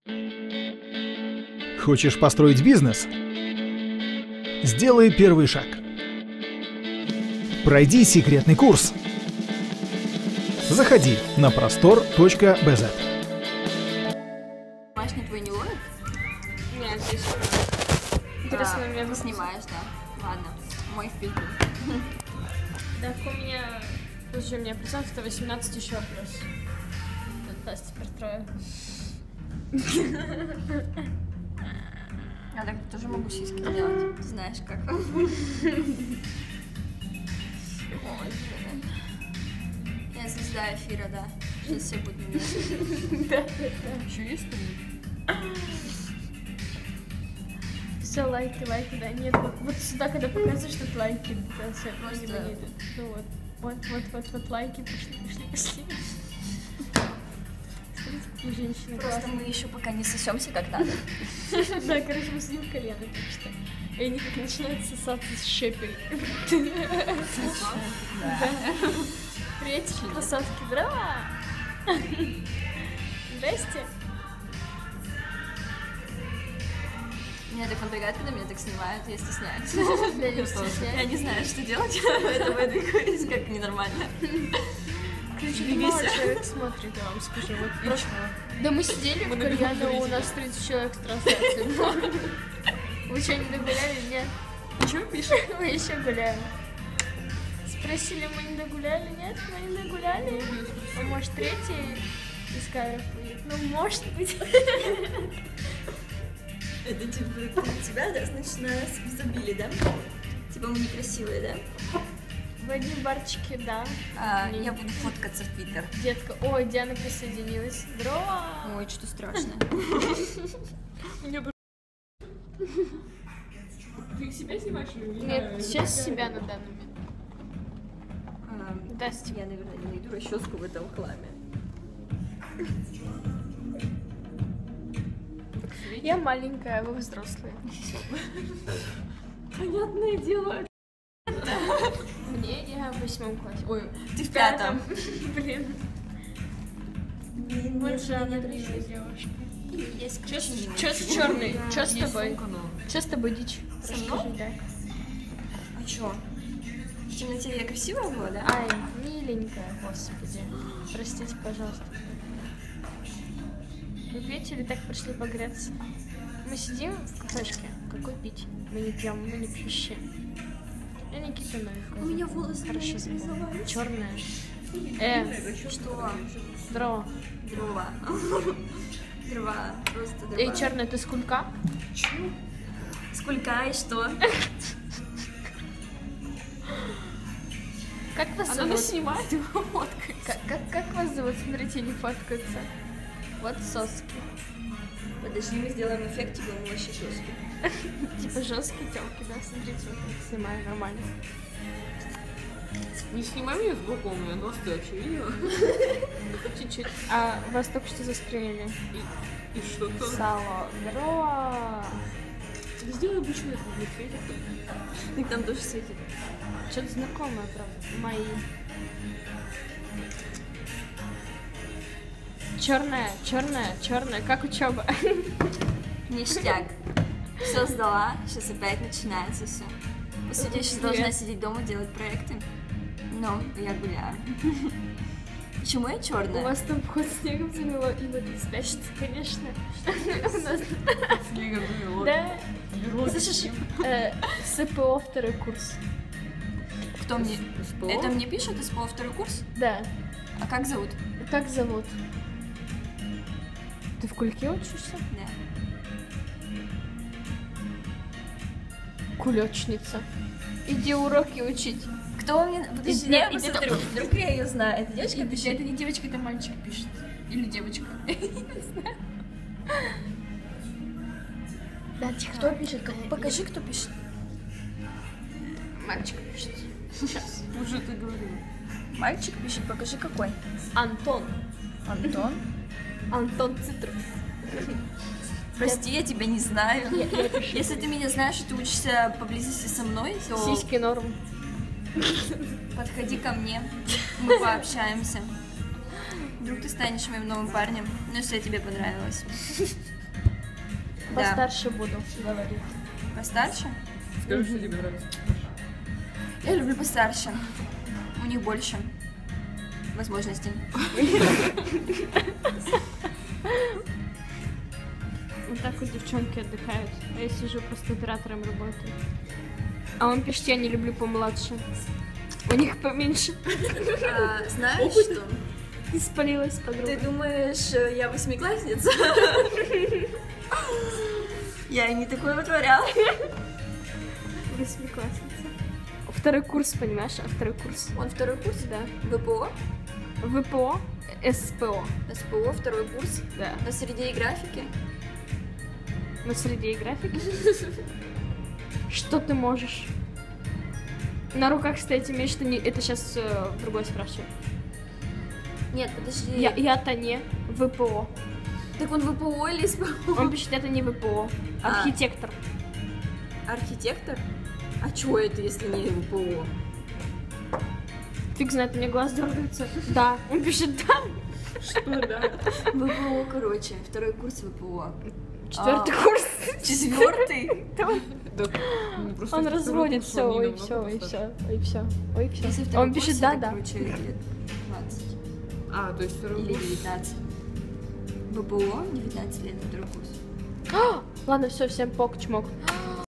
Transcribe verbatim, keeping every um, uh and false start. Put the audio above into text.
Хочешь построить бизнес? Сделай первый шаг. Пройди секретный курс. Заходи на простор точка би зет. Домашний твой не ловит? Нет, здесь. Интересно, а, меня ты снимаешь, да? Ладно, мой в пизду. Так, у меня... Слушай, у меня процентов восемнадцать еще плюс. Тут нас теперь трое. Я так тоже могу сиськи делать, ты знаешь как. Ой, блин. Я звезда эфира, да. Сейчас все будут меня. Да, да. Еще есть что-нибудь? Все, лайки, лайки, да, нет, вот, вот сюда, когда показываешь, что это лайки, да, все, Просто... не идут. Ну вот, вот, вот, вот, вот, лайки, пошли, пошли, пошли. Смотрите, какие женщины Просто классные. мы еще пока не сосемся как надо. Да, короче, мы сидим в колено, так что. И они как начинают сосаться с шепель. Приветики, красотки, здорово! Здрасте! Меня так напрягает, когда меня так снимают, я стесняюсь. Я не стесняюсь. Я не знаю, что делать, поэтому я двигаюсь как ненормально. Короче, мало человек смотрит, я вам скажу. Вот просто. Да мы сидели в кальяне, у нас тридцать человек с трансляцией. Вы что, не догуляли? Нет. Что пишешь? Мы еще гуляем. Спросили, мы не догуляли? Нет, мы не догуляли. А может, третий из кадров будет? Ну, может быть. Это типа тебя, да, значит, нас забили, да? Типа мы некрасивые, да? В одни барчики, да. А, я буду фоткаться в Твиттер. Детка, ой, Диана присоединилась. Здорово! Ой, что страшно. Ты себя снимаешь или нет? Сейчас себя на данный момент. Да, я, наверное, не найду расческу в этом хламе. Я маленькая, вы взрослые. Понятное дело. Мне я в восьмом классе. Ой, ты в пятом. Блин. Вот же она милая девушка. Че с черный? Че с тобой? Че с тобой, дичь? Со мной? Да. А чё? В темноте я красивая была, да? Ай, миленькая, господи. Простите, пожалуйста. Вы пьете или так пришли погреться? Мы сидим в кафешке. Какой пить? Мы не пьем, мы не пьющие. Я Никита новенькая. У меня волосы хорошо запомнила. Черная. Э, что? Здорово. Дрова. Дрова. Просто дрова. Эй, черная, ты скулька? Чё? Скулька и что? Как вас зовут? Она снимает его фоткать. Как, как, как вас зовут? Смотрите, не фоткаются. Вот соски. Подожди, мы сделаем эффект, типа мы вообще жесткие. Типа жесткие телки, да? Смотрите, вот так снимаю нормально. Не снимай меня с боком, я нос ты вообще видела? Чуть-чуть. А вас только что заскринили. И, и что то? Сало. Здорово. Сделай обычный это не светит. Так там тоже светит. Что-то знакомое, правда. Мои. Черная, черная, черная. Как учеба? Ништяк. Все сдала, сейчас опять начинается все. По сути, я сейчас должна сидеть дома делать проекты. Но я гуляю. Почему я черная? У вас там вход снегом замело, и вы тут спящите, конечно. У нас... Снегом замело. Да. Слышишь, СПО второй курс. Кто мне? Это мне пишут СПО второй курс? Да. А как зовут? Как зовут? Ты в Кульке учишься? Да. Кулечница. Иди уроки учить. Кто мне... Подожди, я посмотрю. Вдруг я ее знаю. Это девочка это, пишет? Это не девочка, это мальчик пишет. Или девочка. Я не знаю. Да, тихо. Кто пишет? Покажи, кто пишет. Мальчик пишет. Сейчас. Уже ты говорила. Мальчик пишет, покажи какой. Антон. Антон? Антон Цитрус. Прости, я тебя не знаю. Я, я Если ты меня знаешь, и ты учишься поблизости со мной, то... Сиськи норм. Подходи ко мне, мы пообщаемся. Вдруг ты станешь моим новым парнем, ну если я тебе понравилась. Да. Постарше буду, говорит. Постарше? Скажи, что тебе нравится. Я люблю постарше. У них больше возможностей. Вот так вот девчонки отдыхают. А я сижу просто оператором работаю. А он пишет, я не люблю помладше. У них поменьше. А, знаешь что? И спалилась подруга. Ты думаешь, я восьмиклассница? Я и не такое вытворяла. Восьмиклассница. Второй курс, понимаешь? А второй курс. Он второй курс? Да. ВПО? ВПО, СПО. СПО, второй курс. Да. На среде и графике. На среде и графике. Что ты можешь? На руках стоять имеешь, что не... Это сейчас э, другой спрашиваю. Нет, подожди. Я, я-то не ВПО. Так он ВПО или СПО? Он пишет, это не ВПО. А. Архитектор. Архитектор? А чё это, если не ВПО? Фиг знает, у меня глаз дергается. Да. Он пишет, да. Что, да? ВПО, короче, второй курс ВПО. Четвертый А. курс. Четвертый? Да, ну, просто Он второй разводит курс, все, он не ой, намного все, ой, постарше. все, ой, все, ой, Если все. второй Он курс, пишет, да, это, да. короче, лет двадцать. А, то есть второй Или курс. девятнадцать. ВПО, девятнадцать лет, второй курс. А, ладно, все, всем пок, чмок.